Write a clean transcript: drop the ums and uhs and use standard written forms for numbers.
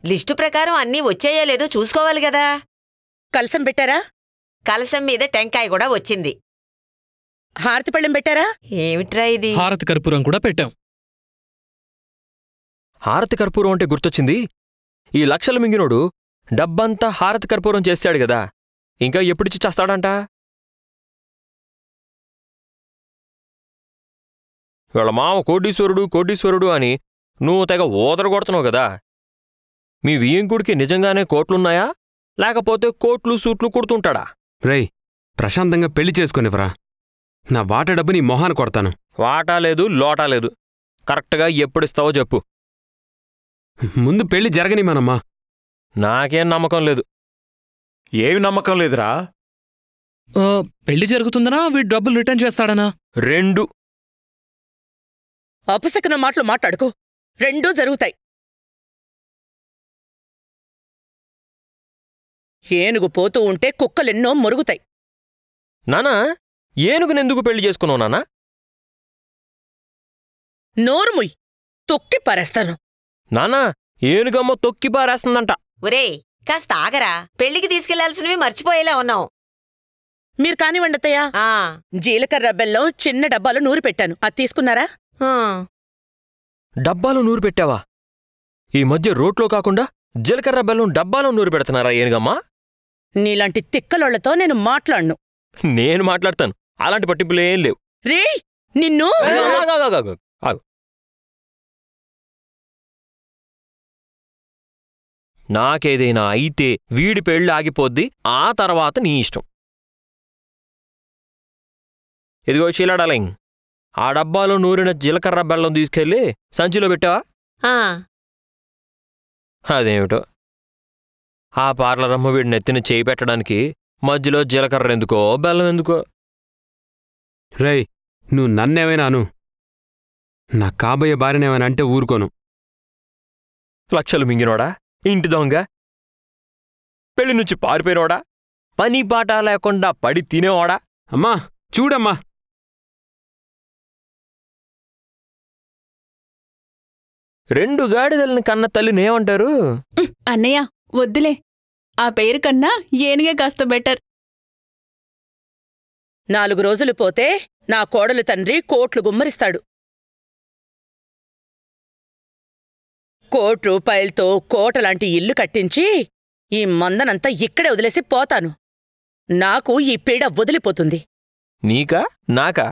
List ప్రకారం అన్నీ వచ్చాయో లేదో చూసుకోవాలి కదా. కలసం పెట్టారా? కలసం మీద టెంకాయ కూడా వచ్చింది. హారతి పళ్ళెం పెట్టారా? ఏమిట్రా ఇది? హారతి కర్పూరం కూడా పెట్టాం. హారతి కర్పూరం అంటే గుర్తొచ్చింది. ఈ లక్షలు మింగినోడు డబ్బంతా హారతి కర్పూరం చేశాడు గదా, ఇంకా ఎప్పుడిచ్చి చేస్తాడంట? వీళ్ళ మామ కోటీశ్వరుడు అని నువ్వు తెగ ఓదరగొడుతున్నావు గదా. మీ వియ్యంకుడికి నిజంగానే కోట్లున్నాయా, లేకపోతే కోట్లు సూట్లు కుడుతుంటాడా? రేయ్, ప్రశాంతంగా పెళ్లి చేసుకునివరా. నా వాటా డబ్బు నీ మొహాన కొడతాను. వాటా లేదు లోటా లేదు, కరెక్ట్గా ఎప్పుడిస్తావో చెప్పు. ముందు పెళ్లి జరగనిమానమ్మా. నాకేం నమ్మకం లేదు. ఏమి నమ్మకం లేదురా? పెళ్లి జరుగుతుందనా వీడు డబ్బులు రిటర్న్ చేస్తాడనా? రెండు. అపశకున మాటలు మాట్లాడుకో, రెండూ జరుగుతాయి. ఏనుగు పోతూ ఉంటే కుక్కలెన్నో మురుగుతాయి. నానా, ఏనుగునెందుకు పెళ్లి చేసుకున్నావు నానా? నోరుముయ్, తొక్కి పారేస్తాను. నానా, ఏనుగమ్మ తొక్కి పారేస్తుందంట. ఒరేయ్, కాస్త ఆగరా. పెళ్లికి తీసుకెళ్లాల్సినవి మర్చిపోయేలా ఉన్నావు. మీరు కానివ్వండతయ్యా. జీలకర్ర బెల్లం చిన్న డబ్బాలో నూరు పెట్టాను, అది తీసుకున్నారా? డబ్బాలో నూరు పెట్టావా? ఈ మధ్య రోట్లో కాకుండా జీలకర్ర బెల్లం డబ్బాలో నూరు పెడుతున్నారా ఏనుగమ్మా? నీలాంటి తిక్కలోళ్లతో నేను మాట్లాడ్ను. నేను మాట్లాడతాను, అలాంటి పట్టింపులేం లేవు. రే, నిన్ను ఆగు. నాకేదైనా అయితే వీడి పెళ్ళి ఆగిపోద్ది, ఆ తర్వాత నీ ఇష్టం. ఇదిగో చీలాడాలింగ్, ఆ డబ్బాలో నూరిన జీలకర్ర బెల్లం తీసుకెళ్ళి సంచిలో పెట్టావా? అదేమిటో, ఆ పార్లరమ్మ వీడి నెత్తిన చేయి పెట్టడానికి మధ్యలో జీలకర్ర ఎందుకో బెల్లం ఎందుకో. రేయ్, నువ్వు నన్నేమైనా అను, నా కాబోయే భార్యనేమైనా అంటే ఊరుకోను. లక్షలు మింగినోడా, ఇంటి దొంగ, పెళ్లి నుంచి పారిపోయినోడా, పని పాట లేకుండా పడి తినేవాడా. అమ్మా చూడమ్మా, రెండు గాడిదల్ని కన్న తల్లినేమంటారు? అన్నయ్య వద్దులే, ఆ పేరు కన్నా ఏనుగే కాస్త బెటర్. 4 రోజులు పోతే నా కోడలు తండ్రి కోట్లు గుమ్మరిస్తాడు. ₹1,00,00,000తో కోటలాంటి ఇల్లు కట్టించి ఈ మందనంతా ఇక్కడే వదిలేసి పోతాను. నాకు ఈ పీడ వదిలిపోతుంది. నీకా నాకా?